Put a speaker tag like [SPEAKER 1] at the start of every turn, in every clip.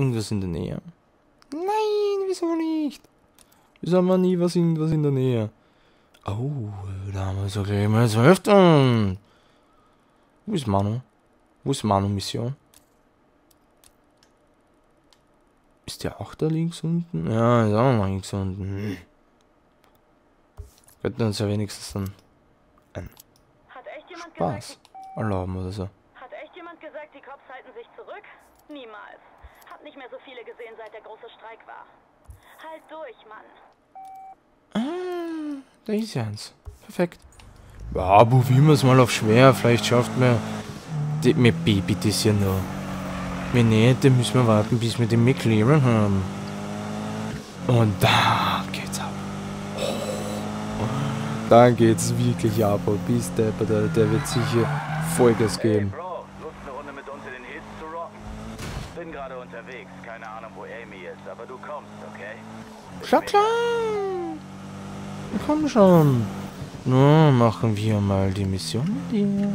[SPEAKER 1] irgendwas in der Nähe? Nein, wieso nicht? Wieso haben wir nie irgendwas in der Nähe? Oh, da haben wir so gleich mal 12. Wo ist Manu? Wo ist Manu-Mission? Ist der auch da links unten? Ja, ist auch noch links unten. Könnten uns ja wenigstens dann einen Spaß erlauben oder so.
[SPEAKER 2] Hat echt jemand gesagt, die Cops halten sich zurück? Niemals. Hab nicht mehr so viele gesehen, seit der große Streik war. Halt durch, Mann.
[SPEAKER 1] Ah, da ist ja eins. Perfekt. Ja, probieren wir es mal auf schwer. Vielleicht schafft man mit Baby das ja noch. Wenn nicht, dann müssen wir warten, bis wir den McLaren haben. Und da geht's ab. Oh, da geht's wirklich ab. Bis der wird sicher Vollgas geben.
[SPEAKER 3] Hey Bro, Lust eine Runde mit uns in den Hills zu rocken? Bin gerade unterwegs, keine Ahnung wo Amy ist, aber du kommst, okay?
[SPEAKER 1] Schon klar. Komm schon. Nun machen wir mal die Mission mit dir.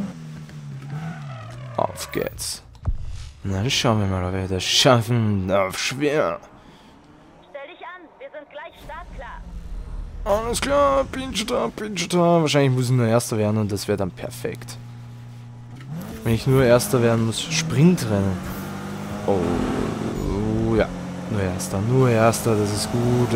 [SPEAKER 1] Auf geht's. Na, dann schauen wir mal, ob wir das schaffen. Auf schwer.
[SPEAKER 2] Stell dich an, wir sind gleich startklar.
[SPEAKER 1] Alles klar, Pinch da. Wahrscheinlich muss ich nur Erster werden und das wäre dann perfekt. Wenn ich nur Erster werden muss, Sprintrennen. Oh, ja. Nur Erster, das ist gut.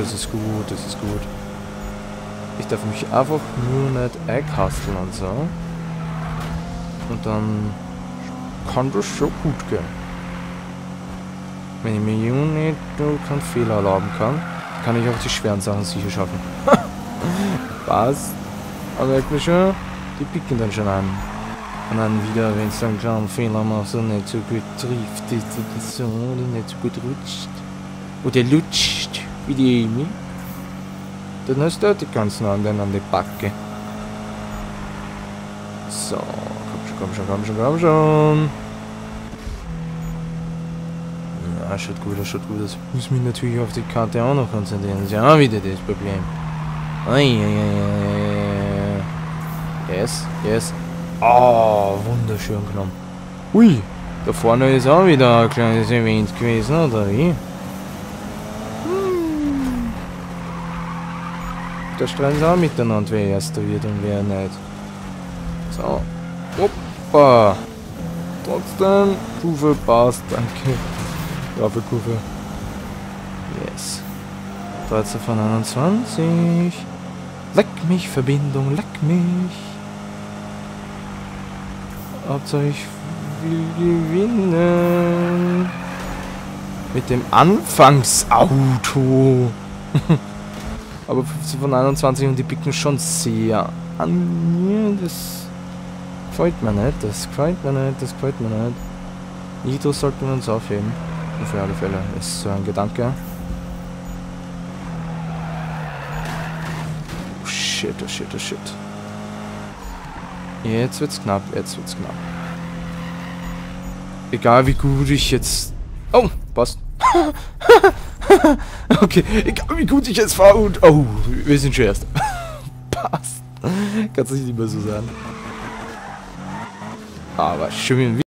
[SPEAKER 1] Ich darf mich einfach nur nicht einkasteln und so. Und dann kann das schon gut gehen. Wenn ich mir nicht keinen Fehler erlauben kann ich auch die schweren Sachen sicher schaffen. Passt. Aber merkt mir schon, die picken dann schon an. Und dann wieder, wenn es dann einen kleinen Fehler macht, so nicht so gut trifft, ist so, oder nicht so gut rutscht. Oder lutscht, wie die Amy. Dann hast du die ganzen anderen an die Backe. So, komm schon. Ja, schaut gut aus. Ich muss mich natürlich auf die Karte auch noch konzentrieren. Das ist ja auch wieder das Problem. Yes. Oh, wunderschön genommen. Ui, da vorne ist auch wieder ein kleines Event gewesen, oder wie? Da streiten sie auch miteinander, wer Erster wird und wer nicht. So. Hoppa. Trotzdem, Kurve passt, danke. Brave Kurve. Yes. 13 von 21. Leck mich, Verbindung, leck mich. Hauptsache ich will gewinnen. Mit dem Anfangsauto. Aber 15 von 21 und die picken schon sehr an mir. Das gefällt mir nicht. Das gefällt mir nicht. Nitro sollten wir uns aufheben. Und für alle Fälle ist so ein Gedanke. Oh shit. Jetzt wird's knapp. Egal wie gut ich jetzt... Oh, passt. Okay, egal wie gut ich jetzt fahre und... Oh, wir sind schon Erster. Passt. Kannst du nicht mehr so sagen. Aber schön